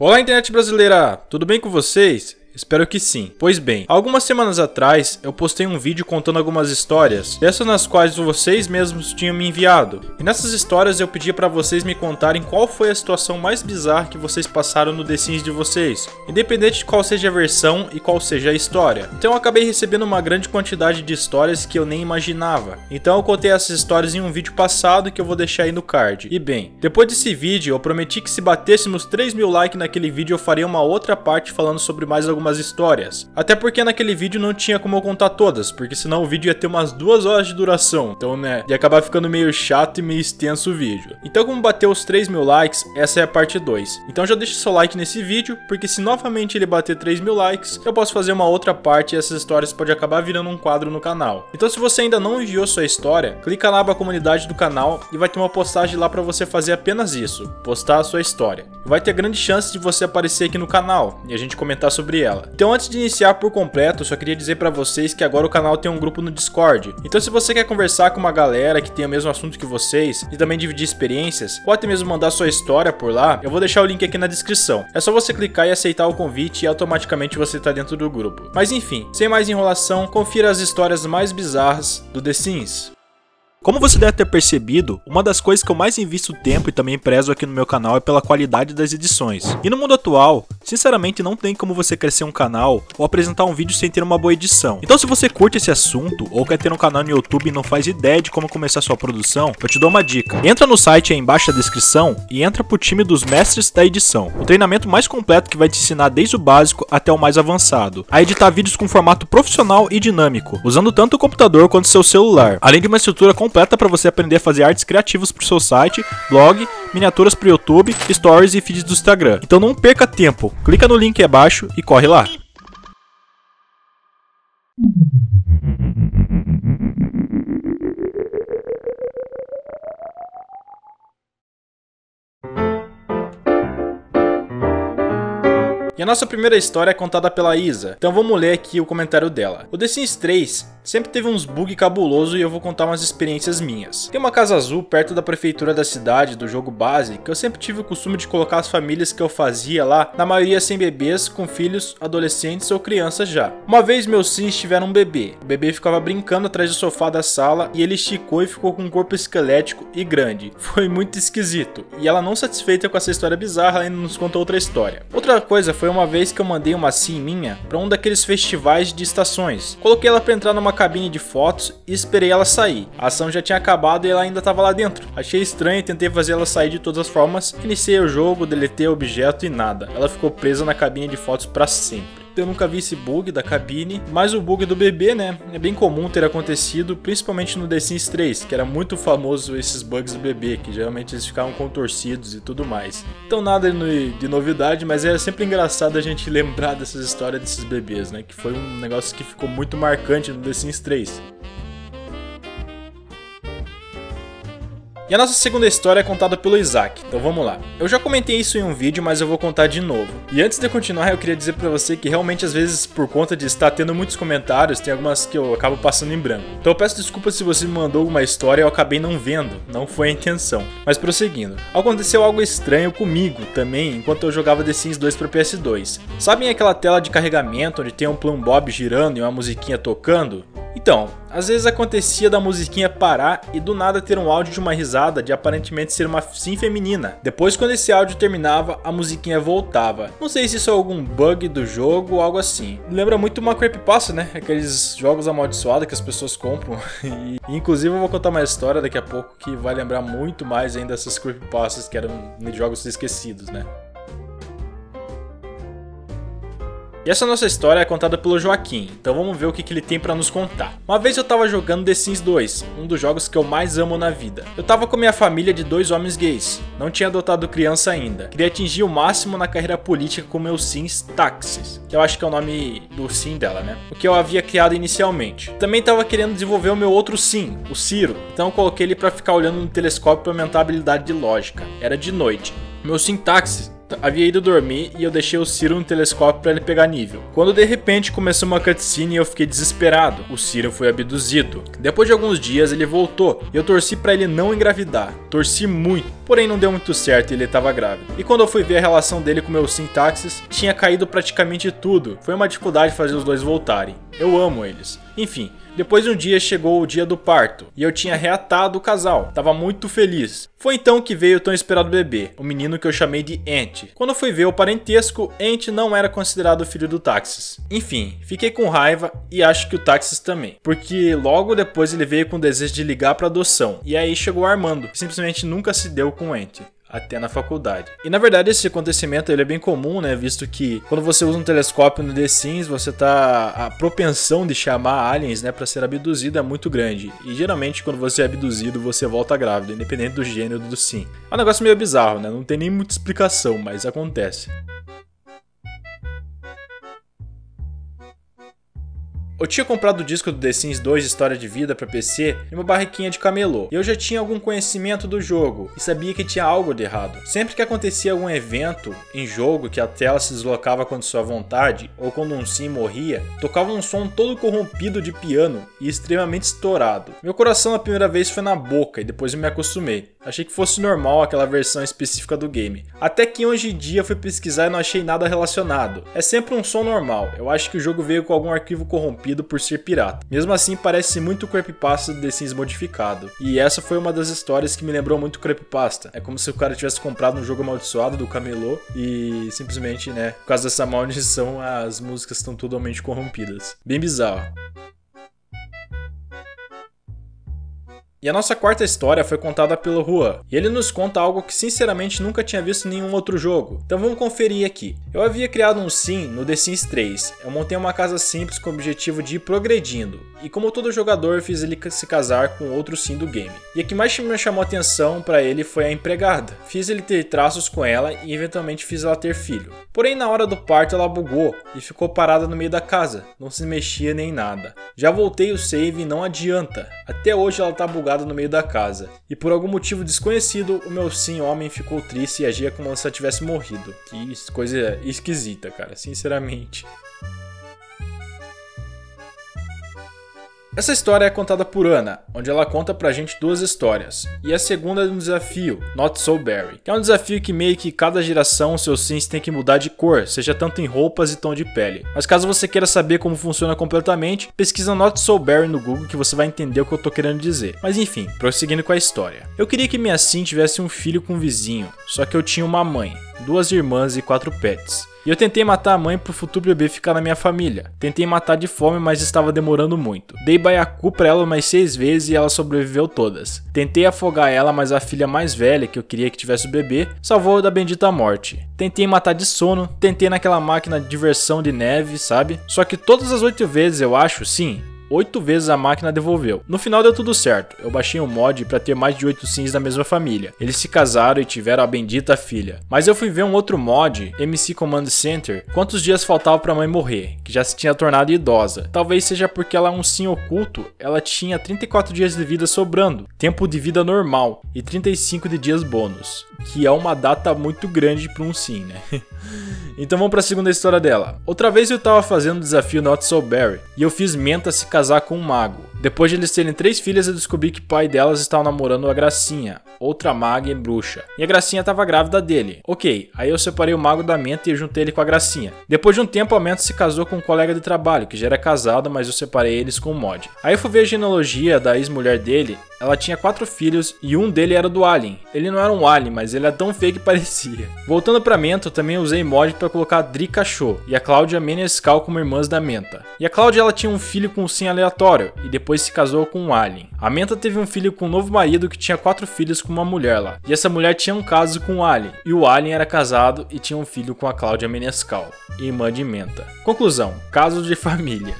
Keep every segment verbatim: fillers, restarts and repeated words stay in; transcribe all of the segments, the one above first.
Olá, internet brasileira! Tudo bem com vocês? Espero que sim. Pois bem, algumas semanas atrás eu postei um vídeo contando algumas histórias, dessas nas quais vocês mesmos tinham me enviado. E nessas histórias eu pedi para vocês me contarem qual foi a situação mais bizarra que vocês passaram no The Sims de vocês, independente de qual seja a versão e qual seja a história. Então eu acabei recebendo uma grande quantidade de histórias que eu nem imaginava. Então eu contei essas histórias em um vídeo passado que eu vou deixar aí no card. E bem, depois desse vídeo eu prometi que se batêssemos três mil likes naquele vídeo eu faria uma outra parte falando sobre mais algumas algumas histórias. Até porque naquele vídeo não tinha como eu contar todas, porque senão o vídeo ia ter umas duas horas de duração. Então, né, ia acabar ficando meio chato e meio extenso o vídeo. Então, como bateu os três mil likes, essa é a parte dois. Então já deixa seu like nesse vídeo, porque se novamente ele bater três mil likes, eu posso fazer uma outra parte e essas histórias podem acabar virando um quadro no canal. Então, se você ainda não enviou sua história, clica na aba comunidade do canal e vai ter uma postagem lá para você fazer apenas isso, postar a sua história. Vai ter grande chance de você aparecer aqui no canal e a gente comentar sobre ela. Então, antes de iniciar por completo, eu só queria dizer pra vocês que agora o canal tem um grupo no Discord. Então, se você quer conversar com uma galera que tem o mesmo assunto que vocês e também dividir experiências, ou até mesmo mandar sua história por lá, eu vou deixar o link aqui na descrição. É só você clicar e aceitar o convite e automaticamente você tá dentro do grupo. Mas enfim, sem mais enrolação, confira as histórias mais bizarras do The Sims. Como você deve ter percebido, uma das coisas que eu mais invisto tempo e também prezo aqui no meu canal é pela qualidade das edições. E no mundo atual, sinceramente não tem como você crescer um canal ou apresentar um vídeo sem ter uma boa edição. Então se você curte esse assunto ou quer ter um canal no YouTube e não faz ideia de como começar sua produção, eu te dou uma dica. Entra no site aí embaixo da descrição e entra pro time dos mestres da edição. O treinamento mais completo que vai te ensinar desde o básico até o mais avançado, a editar vídeos com formato profissional e dinâmico, usando tanto o computador quanto o seu celular, além de uma estrutura completa completa para você aprender a fazer artes criativas para o seu site, blog, miniaturas para o YouTube, stories e feeds do Instagram. Então não perca tempo, clica no link abaixo e corre lá. E a nossa primeira história é contada pela Isa, então vamos ler aqui o comentário dela. O The Sims três sempre teve uns bugs cabulosos e eu vou contar umas experiências minhas. Tem uma casa azul perto da prefeitura da cidade do jogo base, que eu sempre tive o costume de colocar as famílias que eu fazia lá, na maioria sem bebês, com filhos, adolescentes ou crianças já. Uma vez meus Sims tiveram um bebê, o bebê ficava brincando atrás do sofá da sala e ele esticou e ficou com um corpo esquelético e grande. Foi muito esquisito, e ela não satisfeita com essa história bizarra ainda nos contou outra história. Outra coisa foi uma vez que eu mandei uma Sim minha para um daqueles festivais de estações. Coloquei ela para entrar numa cabine de fotos e esperei ela sair. A ação já tinha acabado e ela ainda estava lá dentro. Achei estranho e tentei fazer ela sair de todas as formas. Iniciei o jogo, deletei o objeto e nada. Ela ficou presa na cabine de fotos para sempre. Eu nunca vi esse bug da cabine, mas o bug do bebê, né, é bem comum ter acontecido, principalmente no The Sims três, que era muito famoso esses bugs do bebê, que geralmente eles ficavam contorcidos e tudo mais. Então nada de novidade, mas é sempre engraçado a gente lembrar dessas histórias desses bebês, né, que foi um negócio que ficou muito marcante no The Sims três. E a nossa segunda história é contada pelo Isaac, então vamos lá. Eu já comentei isso em um vídeo, mas eu vou contar de novo. E antes de continuar, eu queria dizer pra você que realmente às vezes, por conta de estar tendo muitos comentários, tem algumas que eu acabo passando em branco. Então eu peço desculpas se você me mandou alguma história e eu acabei não vendo, não foi a intenção. Mas prosseguindo, aconteceu algo estranho comigo também, enquanto eu jogava The Sims dois para P S dois. Sabem aquela tela de carregamento onde tem um Plum Bob girando e uma musiquinha tocando? Então, às vezes acontecia da musiquinha parar e do nada ter um áudio de uma risada de aparentemente ser uma sim feminina. Depois, quando esse áudio terminava, a musiquinha voltava. Não sei se isso é algum bug do jogo ou algo assim. Lembra muito uma creepypasta, né? Aqueles jogos amaldiçoados que as pessoas compram. E, inclusive eu vou contar uma história daqui a pouco que vai lembrar muito mais ainda dessas creepypastas que eram de jogos esquecidos, né? E essa nossa história é contada pelo Joaquim, então vamos ver o que, que ele tem pra nos contar. Uma vez eu tava jogando The Sims dois, um dos jogos que eu mais amo na vida. Eu tava com minha família de dois homens gays, não tinha adotado criança ainda. Queria atingir o máximo na carreira política com meus Sims Taxis, que eu acho que é o nome do Sim dela, né? O que eu havia criado inicialmente. Também tava querendo desenvolver o meu outro Sim, o Ciro, então eu coloquei ele pra ficar olhando no telescópio pra aumentar a habilidade de lógica. Era de noite. Meu Sim Taxis havia ido dormir e eu deixei o Ciro no telescópio para ele pegar nível. Quando de repente começou uma cutscene e eu fiquei desesperado. O Ciro foi abduzido. Depois de alguns dias ele voltou e eu torci para ele não engravidar. Torci muito, porém não deu muito certo e ele estava grávido. E quando eu fui ver a relação dele com meu Sintaxis, tinha caído praticamente tudo. Foi uma dificuldade fazer os dois voltarem. Eu amo eles. Enfim, depois de um dia chegou o dia do parto e eu tinha reatado o casal, tava muito feliz. Foi então que veio o tão esperado bebê, o menino que eu chamei de Ant. Quando eu fui ver o parentesco, Ant não era considerado filho do Taxis. Enfim, fiquei com raiva e acho que o Taxis também, porque logo depois ele veio com o desejo de ligar para adoção, e aí chegou o Armando, que simplesmente nunca se deu com Ant. Até na faculdade. E na verdade esse acontecimento ele é bem comum, né? Visto que quando você usa um telescópio no The Sims, você tá... a propensão de chamar aliens, né, pra ser abduzido é muito grande. E geralmente quando você é abduzido, você volta grávido, independente do gênero do sim. É um negócio meio bizarro, né? Não tem nem muita explicação, mas acontece. Eu tinha comprado o disco do The Sims dois História de Vida para P C em uma barraquinha de camelô, e eu já tinha algum conhecimento do jogo e sabia que tinha algo de errado. Sempre que acontecia algum evento em jogo que a tela se deslocava contra sua vontade, ou quando um sim morria, tocava um som todo corrompido de piano e extremamente estourado. Meu coração a primeira vez foi na boca e depois eu me acostumei. Achei que fosse normal aquela versão específica do game. Até que hoje em dia fui pesquisar e não achei nada relacionado. É sempre um som normal, eu acho que o jogo veio com algum arquivo corrompido por ser pirata. Mesmo assim, parece muito o Creepypasta do The Sims modificado. E essa foi uma das histórias que me lembrou muito Creepypasta. É como se o cara tivesse comprado um jogo amaldiçoado do camelô e simplesmente, né, por causa dessa maldição, as músicas estão totalmente corrompidas. Bem bizarro. E a nossa quarta história foi contada pelo Juan, e ele nos conta algo que sinceramente nunca tinha visto em nenhum outro jogo. Então vamos conferir aqui. Eu havia criado um sim no The Sims três, eu montei uma casa simples com o objetivo de ir progredindo, e como todo jogador fiz ele se casar com outro sim do game. E a que mais me chamou a atenção para ele foi a empregada. Fiz ele ter traços com ela e eventualmente fiz ela ter filho. Porém na hora do parto ela bugou e ficou parada no meio da casa, não se mexia nem nada. Já voltei o save e não adianta, até hoje ela tá bugada no meio da casa, e por algum motivo desconhecido o meu sim homem ficou triste e agia como se ela tivesse morrido. Que coisa esquisita, cara, sinceramente. Essa história é contada por Ana, onde ela conta pra gente duas histórias, e a segunda é um desafio, Not So Berry, que é um desafio que meio que cada geração seus sims tem que mudar de cor, seja tanto em roupas e tom de pele. Mas caso você queira saber como funciona completamente, pesquisa Not So Berry no Google que você vai entender o que eu tô querendo dizer. Mas enfim, prosseguindo com a história. Eu queria que minha sim tivesse um filho com um vizinho, só que eu tinha uma mãe, duas irmãs e quatro pets. E eu tentei matar a mãe pro futuro bebê ficar na minha família. Tentei matar de fome, mas estava demorando muito. Dei baiacu pra ela umas seis vezes e ela sobreviveu todas. Tentei afogar ela, mas a filha mais velha, que eu queria que tivesse o bebê, salvou da bendita morte. Tentei matar de sono, tentei naquela máquina de diversão de neve, sabe? Só que todas as oito vezes, eu acho, sim, oito vezes a máquina devolveu. No final deu tudo certo, eu baixei um mod pra ter mais de oito sims da mesma família. Eles se casaram e tiveram a bendita filha. Mas eu fui ver um outro mod, M C Command Center, quantos dias faltava pra mãe morrer, que já se tinha tornado idosa. Talvez seja porque ela é um sim oculto, ela tinha trinta e quatro dias de vida sobrando, tempo de vida normal, e trinta e cinco de dias bônus, que é uma data muito grande pra um sim, né? Então vamos para a segunda história dela. Outra vez eu tava fazendo o desafio Not So Berry e eu fiz Menta se casar com um mago. Depois de eles terem três filhas, eu descobri que o pai delas estava namorando a Gracinha, outra maga e bruxa. E a Gracinha estava grávida dele. Ok, aí eu separei o mago da Menta e juntei ele com a Gracinha. Depois de um tempo, a Menta se casou com um colega de trabalho, que já era casado, mas eu separei eles com o mod. Aí eu fui ver a genealogia da ex-mulher dele. Ela tinha quatro filhos e um dele era do Alien. Ele não era um Alien, mas ele é tão feio que parecia. Voltando pra Menta, eu também usei mod pra colocar a Dri Cachorro e a Cláudia Menescal como irmãs da Menta. E a Cláudia ela tinha um filho com um sim aleatório e depois se casou com um Alien. A Menta teve um filho com um novo marido que tinha quatro filhos com uma mulher lá. E essa mulher tinha um caso com o Alien. E o Alien era casado e tinha um filho com a Cláudia Menescal, irmã de Menta. Conclusão, caso de família.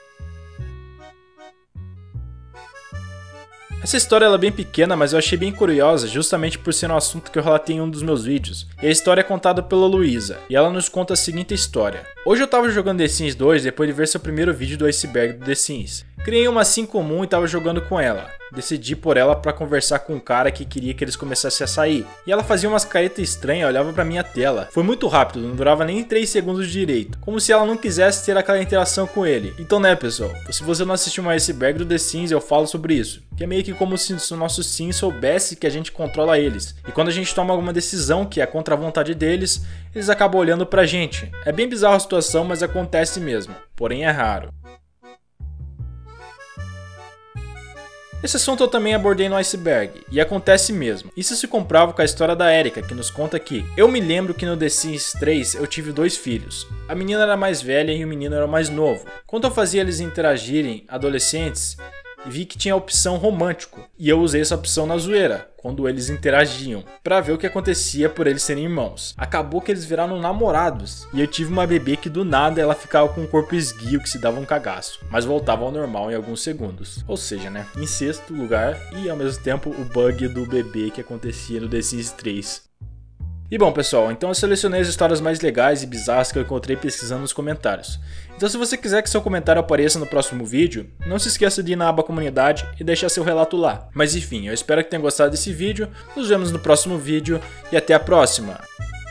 Essa história ela é bem pequena, mas eu achei bem curiosa, justamente por ser um assunto que eu relatei em um dos meus vídeos. E a história é contada pela Luísa, e ela nos conta a seguinte história. Hoje eu tava jogando The Sims dois depois de ver seu primeiro vídeo do iceberg do The Sims. Criei uma sim comum e tava jogando com ela. Decidi por ela pra conversar com um cara que queria que eles começassem a sair. E ela fazia umas caretas estranhas, olhava pra minha tela. Foi muito rápido, não durava nem três segundos direito. Como se ela não quisesse ter aquela interação com ele. Então né pessoal, se você não assistiu mais Iceberg do The Sims, eu falo sobre isso. Que é meio que como se o nosso Sim soubesse que a gente controla eles. E quando a gente toma alguma decisão que é contra a vontade deles, eles acabam olhando pra gente. É bem bizarra a situação, mas acontece mesmo. Porém é raro. Esse assunto eu também abordei no Iceberg, e acontece mesmo. Isso se comprova com a história da Erika, que nos conta que eu me lembro que no The Sims três eu tive dois filhos. A menina era mais velha e o menino era mais novo. Quando eu fazia eles interagirem, adolescentes, vi que tinha a opção romântico, e eu usei essa opção na zoeira, quando eles interagiam, pra ver o que acontecia por eles serem irmãos. Acabou que eles viraram namorados, e eu tive uma bebê que do nada ela ficava com um corpo esguio que se dava um cagaço, mas voltava ao normal em alguns segundos. Ou seja, né, em sexto lugar, e ao mesmo tempo o bug do bebê que acontecia no The Sims três. E bom pessoal, então eu selecionei as histórias mais legais e bizarras que eu encontrei pesquisando nos comentários. Então se você quiser que seu comentário apareça no próximo vídeo, não se esqueça de ir na aba comunidade e deixar seu relato lá. Mas enfim, eu espero que tenham gostado desse vídeo, nos vemos no próximo vídeo e até a próxima!